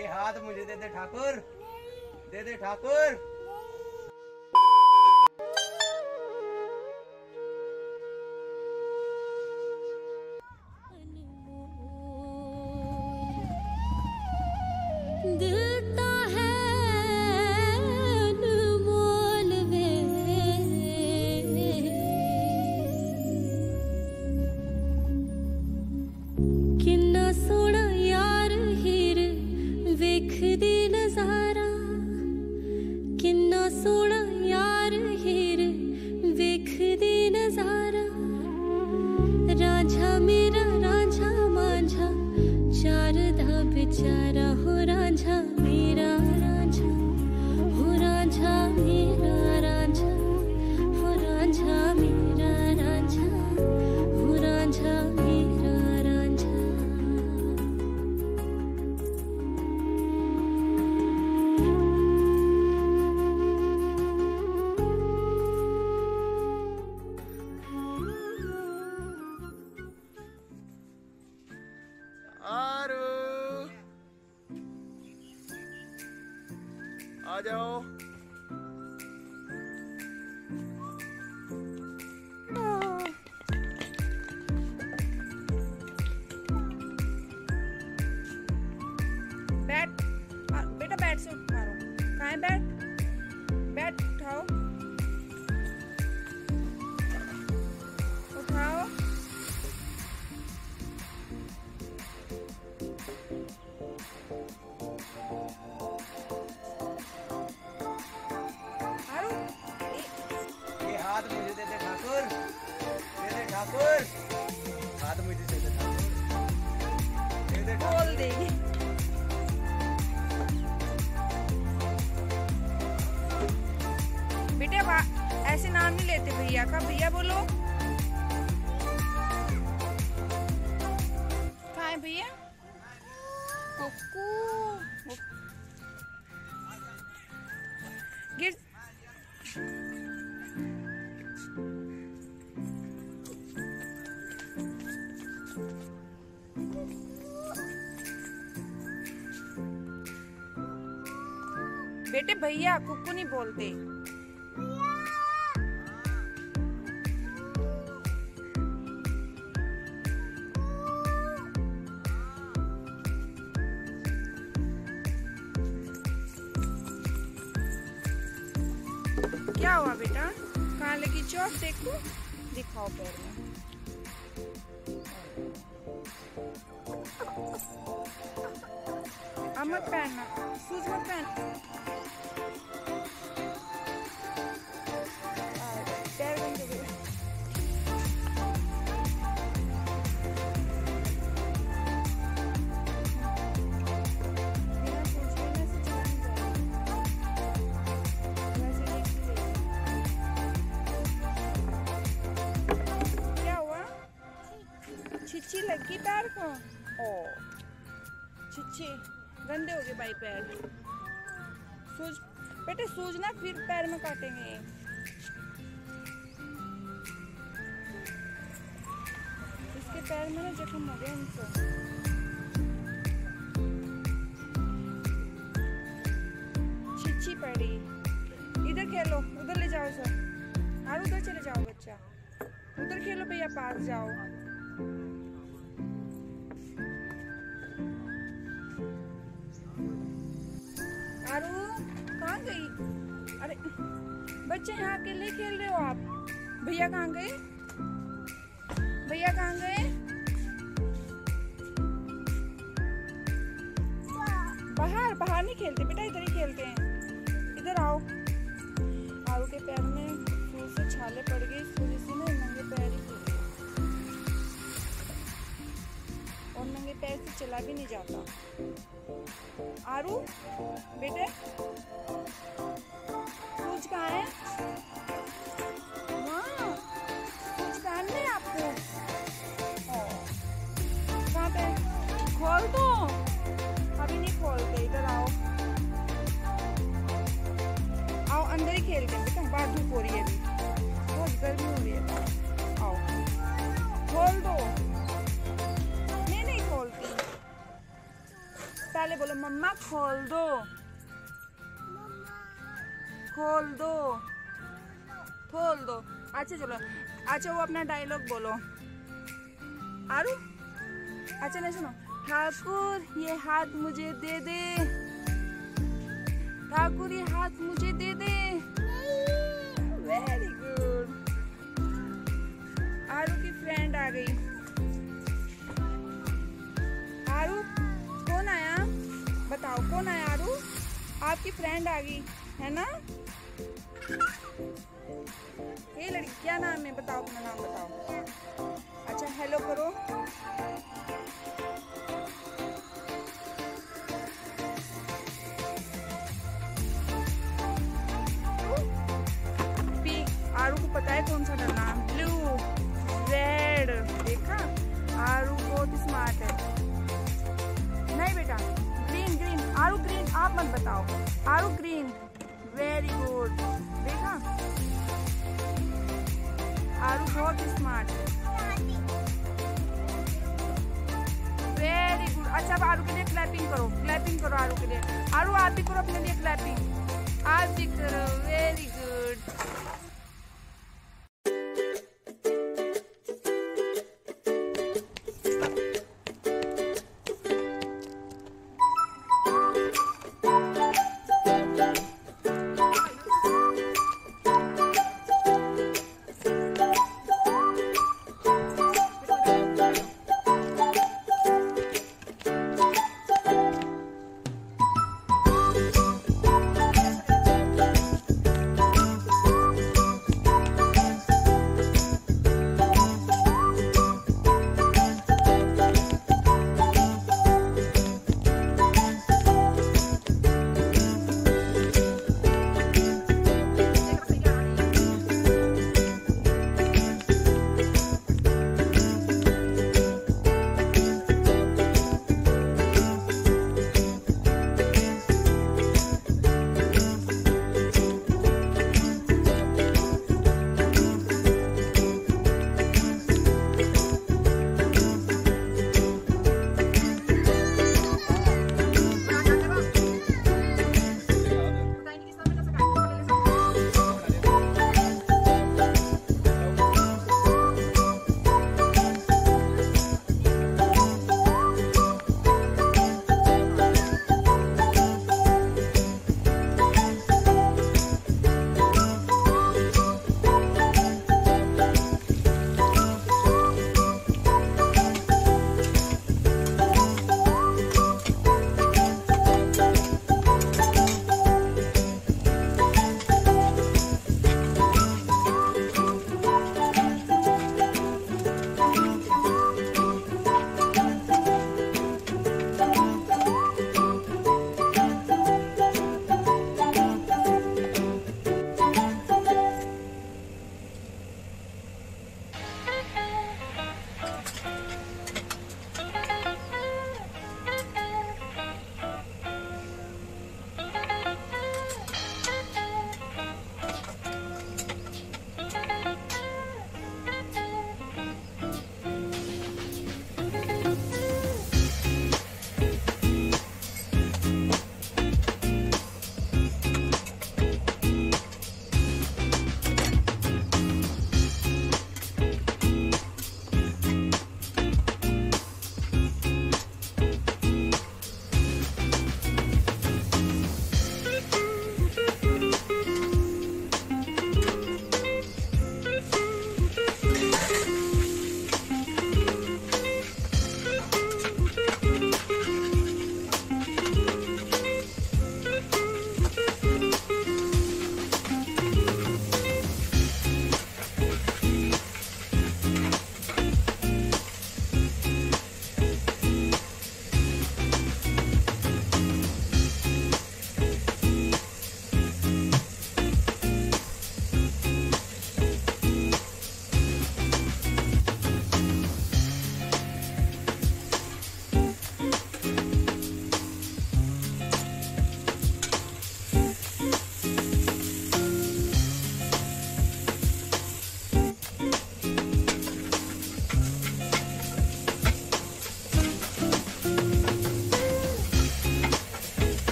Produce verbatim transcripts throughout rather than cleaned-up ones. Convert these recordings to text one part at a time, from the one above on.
ये हाथ मुझे दे दे ठाकुर, दे दे ठाकुर। बेचारा हो रांझा मेरा रांझा, हो रांझा मेरा रांझा, हो रांझा मेरा रांझा, हो रांझा मेरा रांझा। आरू आ जाओ। बैट बेटा, बैट से मारो। कहाँ है बैट? बैट उठाओ, उठाओ। हाथ मुझे दे दे ठाकुर, दे दे ठाकुर। हाथ मुझे दे दे ठाकुर, दे दे ठाकुर। बोल देगी। बेटे ऐसे नाम नहीं लेते भैया का। भैया बोलो। कहाँ है भैया? कुकू गिर। बेटे भैया कुक्कू नहीं बोलते। क्या हुआ बेटा? कहाँ लगी चोट? देखो, दिखाओ पैर में। अब मत पहनना, शूज मत पहन। पैर बंद हो गए। क्या हुआ? छिच्ची लगी पैर को? ओ छिच्ची गंदे हो गए भाई पैर। सूज बेटे, सूजना फिर पैर में काटेंगे। इसके पैर में ना जख्म हो गया इनको। छिच्ची पड़ी। इधर खेलो, उधर ले जाओ सर। और उधर चले जाओ बच्चा, उधर खेलो भैया, पास जाओ। आरू कहाँ गई? अरे बच्चे यहाँ अकेले खेल रहे हो आप? भैया कहाँ गए? भैया कहाँ गए? बाहर बाहर नहीं खेलते बेटा, इधर ही खेलते हैं। इधर आओ। आरू के पैर में सूज से छाले पड़ गई, सूज से ना नंगे पैर ही खेल, और नंगे पैर से चला भी नहीं जाता। आरू बेटे, सूज कहाँ है? हाँ, सूज कहाँ है आपको? कहाँ पे? खोल दो। अभी नहीं खोलते, इधर आओ। आओ अंदर ही खेलते हैं बेटा, बाहर धूप हो रही है अभी, बहुत गर्मी हो रही है। आओ खोल दो। नहीं नहीं खोलती, पहले पहले बोलो मम्मा खोल दो, खोल दो, खोल दो। अच्छा चलो, अच्छा वो अपना डायलॉग बोलो। आरू अच्छा नहीं सुनो, ठाकुर ये हाथ मुझे दे दे, ठाकुर ये हाथ मुझे दे दे। Very good. आरू की फ्रेंड आ गई। आरू कौन आया बताओ, कौन आया? आरू आपकी फ्रेंड आ गई है ना? ये लड़की क्या नाम है बताओ, अपना नाम बताओ। अच्छा हेलो करो। पिंक, आरू को पता है कौन सा डरना? Blue, red. देखा आरू बहुत स्मार्ट है। नहीं बेटा ग्रीन, ग्रीन। आरू ग्रीन आप मत बताओ, आरू ग्रीन। Very good. देखा आरू बहुत स्मार्ट है। Very good. अच्छा अब आरू के लिए क्लैपिंग करो, क्लैपिंग करो आरू के लिए। आरू आप भी करो अपने लिए क्लैपिंग, आप भी करो। Very good.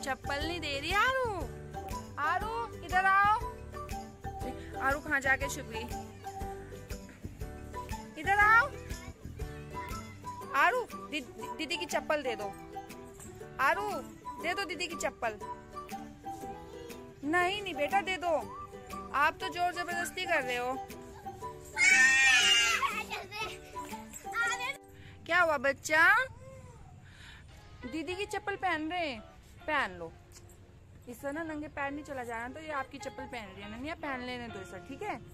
चप्पल नहीं दे रही आरू। आरू इधर आओ। आरू कहाँ जाके छुप गई? इधर आओ आरू। दी, दीदी की चप्पल दे दो। आरू दे दो दीदी की चप्पल। नहीं नहीं बेटा दे दो। आप तो जोर जबरदस्ती कर रहे हो। क्या हुआ बच्चा? दीदी की चप्पल पहन रहे हैं, पहन लो। इससे ना नंगे पैर नहीं चला जाना, तो ये आपकी चप्पल पहन रही है ना, पहन लेने दो इसे, ठीक है?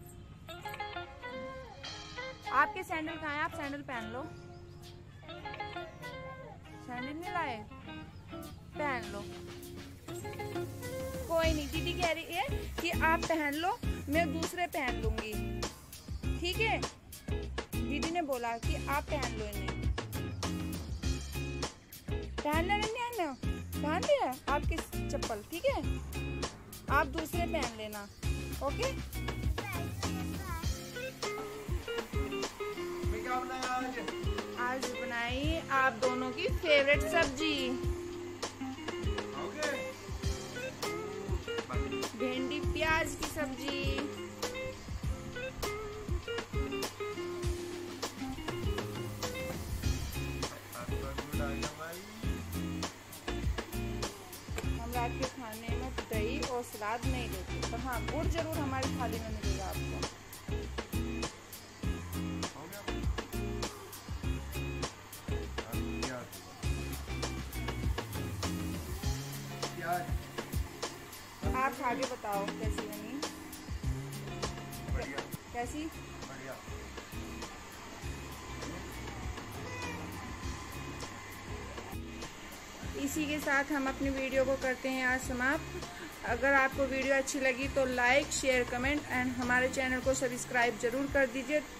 आपके सैंडल कहाँ है? आप सैंडल पहन लो। सैंडल नहीं लाए? पहन लो। कोई नहीं, दीदी कह रही है कि आप पहन लो, मैं दूसरे पहन लूंगी, ठीक है? दीदी ने बोला कि आप पहन लो इन्हें। पहन लेना नहीं आना, पहन लिया आपकी चप्पल, ठीक है? आप दूसरे पहन लेना, ओके? क्या बनाया आज? आज बनाई आप दोनों की फेवरेट सब्जी, भिंडी प्याज की सब्जी। हम रात के खाने में दही और सलाद नहीं देते, पर हाँ गुड़ जरूर हमारी थाली में मिलेगा आपको। आप खा के बताओ कैसी बनी? बढ़िया। कैसी? बढ़िया। इसी के साथ हम अपनी वीडियो को करते हैं आज समाप्त। अगर आपको वीडियो अच्छी लगी तो लाइक शेयर कमेंट एंड हमारे चैनल को सब्सक्राइब जरूर कर दीजिए।